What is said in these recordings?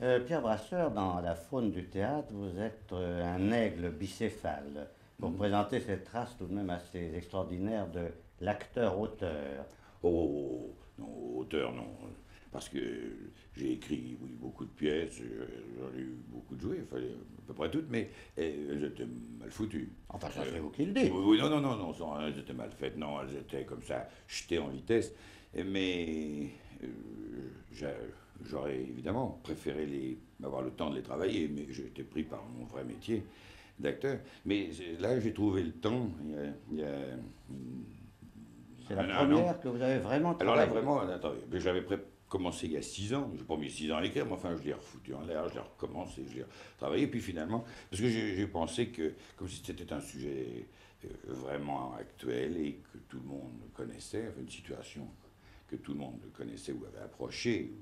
Pierre Brasseur, dans la faune du théâtre, vous êtes un aigle bicéphale. Pour présenter cette trace tout de même assez extraordinaire de l'acteur-auteur. Oh, non, auteur, non. Parce que j'ai écrit, oui, beaucoup de pièces, j'en ai eu beaucoup de jouées, il fallait à peu près toutes, mais elles étaient mal foutues. Enfin, ça c'est vous qui le dites. Oui, oui, non, non, non, non, elles étaient mal faites, non, elles étaient comme ça, jetées en vitesse. Mais euh, j'a- j'aurais évidemment préféré avoir le temps de les travailler, mais j'ai été pris par mon vrai métier d'acteur. Mais là, j'ai trouvé le temps, il y a C'est la un an. première que vous avez vraiment Alors là, travaillé. vraiment, attendez, mais j'avais commencé il y a 6 ans, j'ai pas mis 6 ans à l'écrire, mais enfin, je l'ai refoutu en l'air, je l'ai recommencé, je l'ai travaillé, puis finalement, parce que j'ai pensé que, comme si c'était un sujet vraiment actuel et que tout le monde connaissait, enfin, une situation que tout le monde connaissait ou avait approché,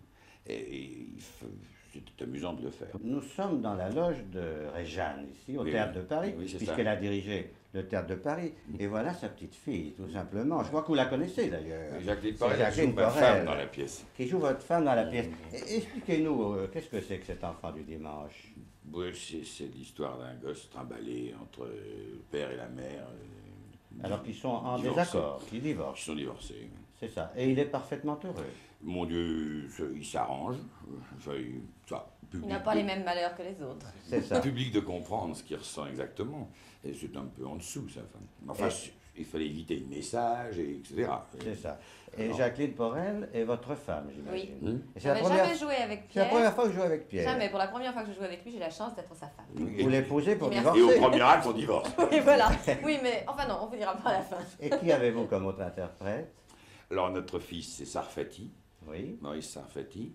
c'était amusant de le faire. Nous sommes dans la loge de Réjeanne, ici, au Oui, Théâtre oui. de Paris, Oui, c'est puisqu'elle ça. a dirigé le Théâtre de Paris. Et voilà sa petite fille, tout simplement. Je crois que vous la connaissez d'ailleurs. Jacqueline C'est Porel, elle Jacqueline joue ma Porel, femme dans la pièce. qui joue votre femme dans la pièce. Expliquez-nous, qu'est-ce que c'est que cet enfant du dimanche? Oui, c'est l'histoire d'un gosse trimballé entre le père et la mère. Alors qu'ils sont en divorcés. désaccord, qu'ils Ils divorcent. sont divorcés. C'est ça. Et il est parfaitement heureux. Mon Dieu, il s'arrange. Enfin, Il n'a pas les mêmes malheurs que les autres. C'est ça. public de comprendre ce qu'il ressent exactement. Et c'est un peu en dessous, sa femme. Enfin, il fallait éviter le message, etc. C'est ça. Et Alors. Jacqueline Porel est votre femme, j'imagine. Oui. Et Je n'avais jamais joué avec C'est la Pierre. première fois que je joue avec Pierre. Jamais. Pour la première fois que je joue avec lui, j'ai la chance d'être sa femme. Vous l'épousez pour Merci. divorcer. Et au premier acte, on divorce. Oui, voilà. Oui, mais enfin non, on vous dira pas à la fin. Et qui avez-vous comme autre interprète? Alors, notre fils, c'est Sarfati, Oui. Maurice Sarfati.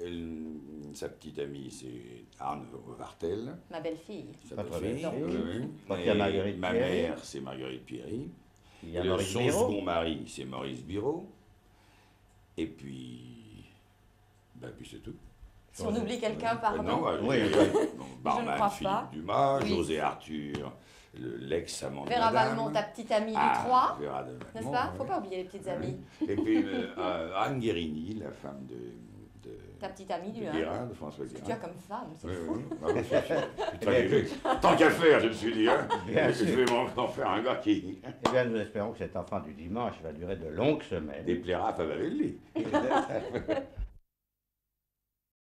Sa petite amie, c'est Arne Vartel. Ma belle-fille. Sa Votre belle-fille. belle-fille. Oui, oui. Donc, il y a Et Marguerite ma Pierry. mère, c'est Marguerite Pierry. Il y a Et Maurice son Biro. second mari, c'est Maurice Biro. Et puis c'est tout. Si on oublie quelqu'un, pardon. Non, Oui, j'ai- oui. donc, Barman, crois Philippe pas. Dumas, Oui. José Arthur, l'ex-amant de Vera Madame. Valmont, ta petite amie du Ah, 3, Vera de n'est-ce Valmont, pas? oui. Faut pas oublier les petites amies. Et puis Anne Guérini, la femme de Ta petite amie du 1. Guérin, de François Que tu as Guérin. comme femme, c'est Oui, fou. oui. Ah oui, c'est très léger. Tant qu'à faire, je me suis dit, hein, Bien je sûr. vais m'en faire un gars qui Eh bien, nous espérons que cet enfant du dimanche va durer de longues semaines. déplaira à Favalelli.